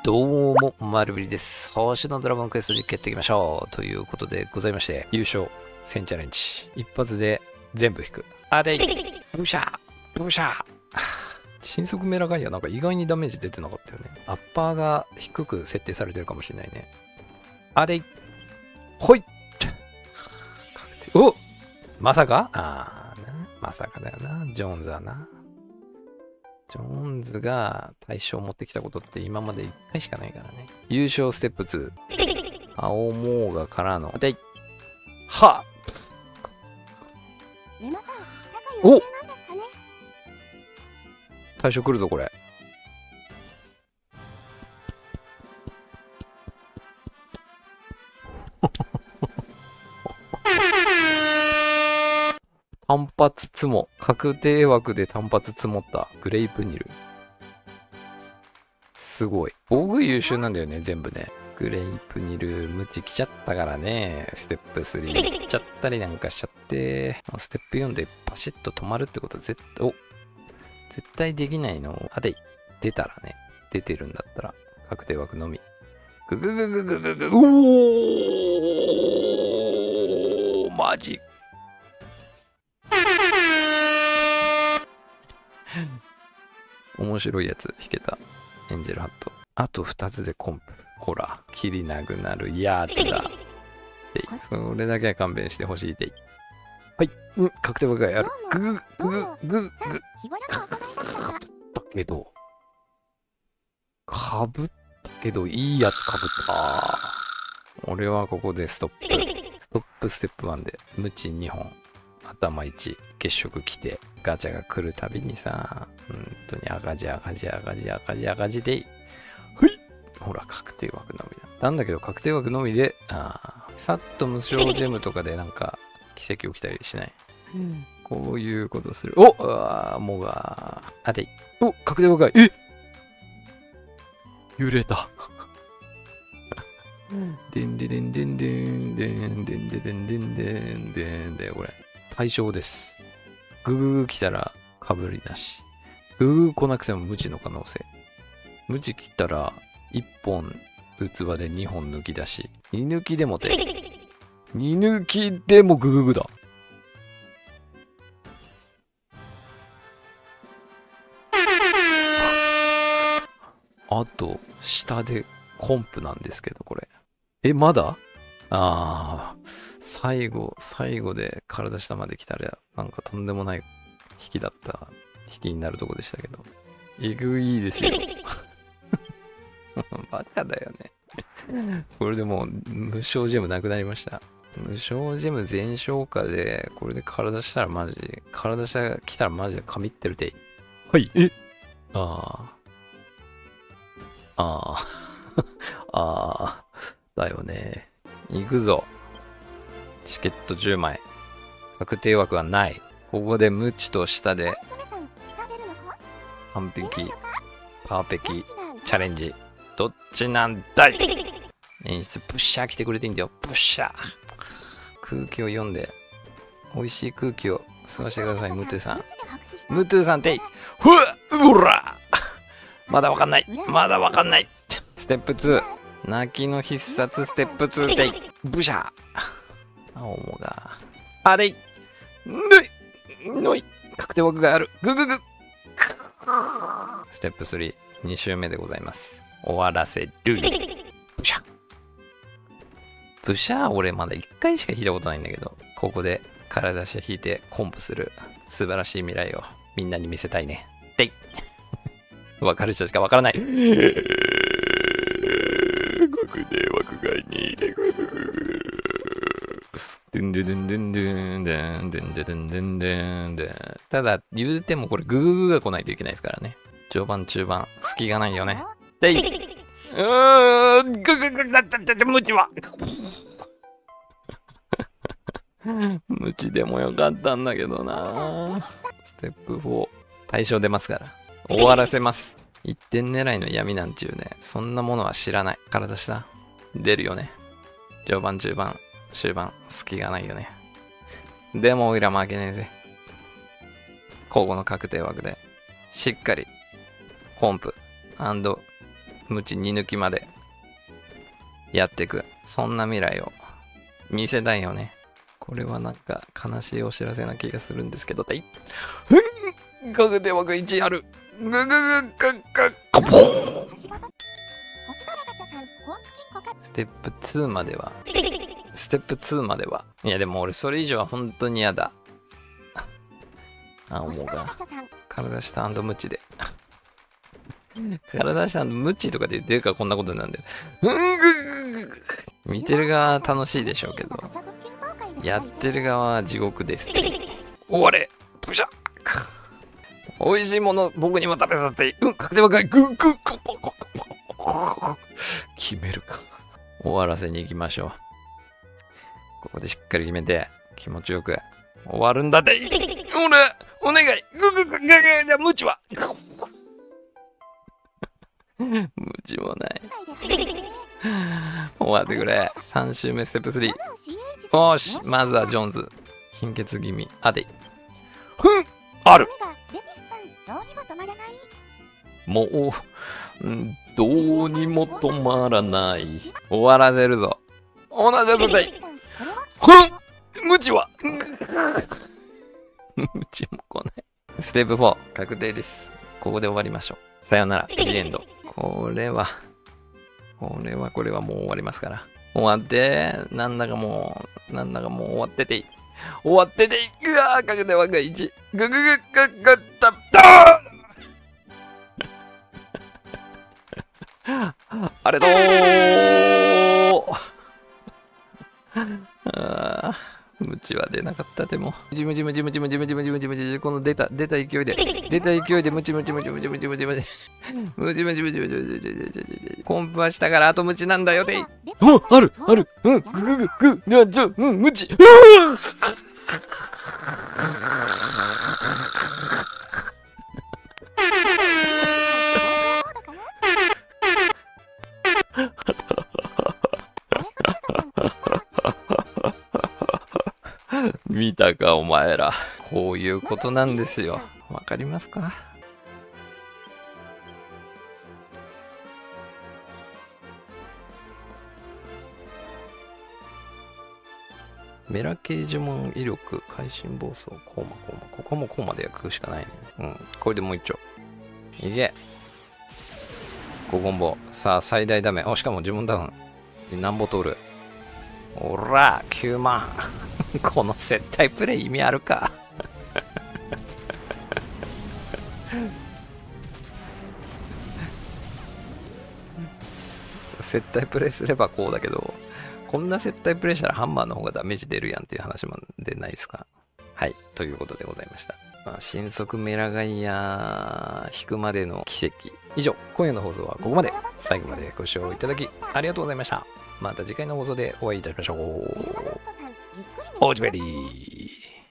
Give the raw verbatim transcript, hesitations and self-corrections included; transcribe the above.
どうも、マルビリです。星のドラゴンクエスト実験やっていきましょう。ということでございまして、優勝せんチャレンジ。一発で全部引く。あでいブシャーブシャー新速メラガイアなんか意外にダメージ出てなかったよね。アッパーが低く設定されてるかもしれないね。あでいほいおまさかああ、まさかだよな。ジョーンズはな。ジョーンズが対象を持ってきたことって今までいっかいしかないからね。優勝ステップツー。青モーガからの。でいはっお対象来るぞ、これ。単発ツモ。確定枠で単発積もったグレイプニル。すごい。防具優秀なんだよね、全部ね。グレイプニル、ムチ来ちゃったからね。ステップスリー行っちゃったりなんかしちゃって。ステップよんでパシッと止まるってこと絶対、お絶対できないの。あ、で、出たらね。出てるんだったら、確定枠のみ。ぐぐぐぐぐぐぐ、おーマジ。面白いやつ引けた。エンジェルハット。あとふたつでコンプ。ほら、キリなくなるやつだ。でい。それだけは勘弁してほしいでい。はい。うん、確定枠がある。ぐぐぐぐぐぐ。だけど、かぶったけど、いいやつかぶった。俺はここでストップ。ストップステップワンで、ムチにほん。頭いち、月食来て、ガチャが来るたびにさ、本当に赤字赤字赤字赤字赤字でいい。はい。ほら、確定枠のみだ。なんだけど、確定枠のみで、あさっと無償ジェムとかでなんか、奇跡起きたりしない。うん、こういうことする。おあもがあてい。お確定枠がえ揺れた。でんででんでんでんでんでんでんでんでんでんでんでんこれ。対象です。グググ来たらかぶりなし。グググ来なくても無知の可能性。無知切ったらいっぽん器でにほん抜き出し。に抜きでもて。に抜きでもグググだ。あと、下でコンプなんですけど、これ。え、まだああ、最後、最後で体下まで来たら、なんかとんでもない引きだった、引きになるとこでしたけど。えぐいですよ。バカだよね。これでもう、無償ジェムなくなりました。無償ジェム全消化で、これで体下らマジ、体下来たらマジで神ってるてい。はい、えああ。ああ。ああ。だよね。行くぞ。チケットじゅうまい。確定枠はない。ここで無知と下で完璧、パーペキ、チャレンジ。どっちなんだい。演出、プッシャー来てくれていいんだよ。プッシャー。空気を読んで、美味しい空気を吸わせてください、ムトゥさん。ムトゥさんてい。ふわうらまだわかんない。まだわかんない。ステップツー。泣きの必殺ステップツーでい。ブシャー。青もが。あれい。ぬい。のい。確定枠がある。ぐぐぐ。ステップスリー。に周目でございます。終わらせる。ブシャー。ブシャー俺まだいっかいしか引いたことないんだけど、ここで体下引いてコンプする素晴らしい未来をみんなに見せたいね。でい。わかる人しかわからない。確定枠外にでぐぐぐドゥンドゥドゥンドゥンドゥンドゥンドゥンドゥンドゥンドゥンドゥン。ただ言うてもこれグググが来ないといけないですからね。序盤中盤隙がないよね。でいうーんグググだったって無知は無知でもよかったんだけどな。ステップフォー対象出ますから終わらせます。いってん狙いの闇なんちゅうね、そんなものは知らない。体下出るよね。序盤中盤終盤隙がないよね。でもおいら負けねえぜ。交互の確定枠でしっかりコンプ無知に抜きまでやっていく、そんな未来を見せたいよね。これはなんか悲しいお知らせな気がするんですけど、はい。ふんガグで枠いちある。グググググコポーステップツーまでは、ステップツーまでは。いやでも俺それ以上は本当に嫌だ。あ、思うか。体下ムチで。体下ムチとかで言ってるからこんなことなんだよ。うんぐぐぐ見てる側は楽しいでしょうけど、やってる側は地獄です。終われプシャ美味しいもの僕にも食べさせて、うん、かくてばかい、グーグーコポココ決めるか。終わらせに行きましょう。ここでしっかり決めて、気持ちよく終わるんだって。俺、お願い、グーグーグーグー、じゃあ、ムチはムチもない。終わってくれ。さん周目ステップスリー。よし、まずはジョーンズ。貧血気味。あでい。ふんあるもう、んどうにも止まらない。終わらせるぞ。同じやつだい。ふんムチはムチも来ない。ステップフォー、確定です。ここで終わりましょう。さよなら、ジエンド。これは、これはこれはもう終わりますから。終わって、なんだかもう、なんだかもう終わってていい。終わってていい。うわー、確定枠がいち。ぐぐぐぐぐったったあれどーあームチは出なかったでも。ムチムチムチムチムチムチムチムチムチこの出た出た勢いで出た勢いでムチムチムチムチムチムチムチムチムチムチムチムチムチムチコンプはしたからあとムチなんだよで。おあるあるうんググググじゃじゃうんムチ見たかお前ら。こういうことなんですよ。わかりますか？メラ系呪文威力会心暴走コーマコーマここもコーマで焼くしかないね。うんこれでもう一丁いけごコンボ。さあ最大ダメ。おしかも呪文ダウンなんぼ通る。おらきゅうまんこの接待プレイ意味あるか接待プレイすればこうだけど、こんな接待プレイしたらハンマーの方がダメージ出るやんっていう話も出ないですか。はい、ということでございました。まあ、新速メラガイア引くまでの奇跡。以上、今夜の放送はここまで。最後までご視聴いただきありがとうございました。また次回の放送でお会いいたしましょう。おじべりー。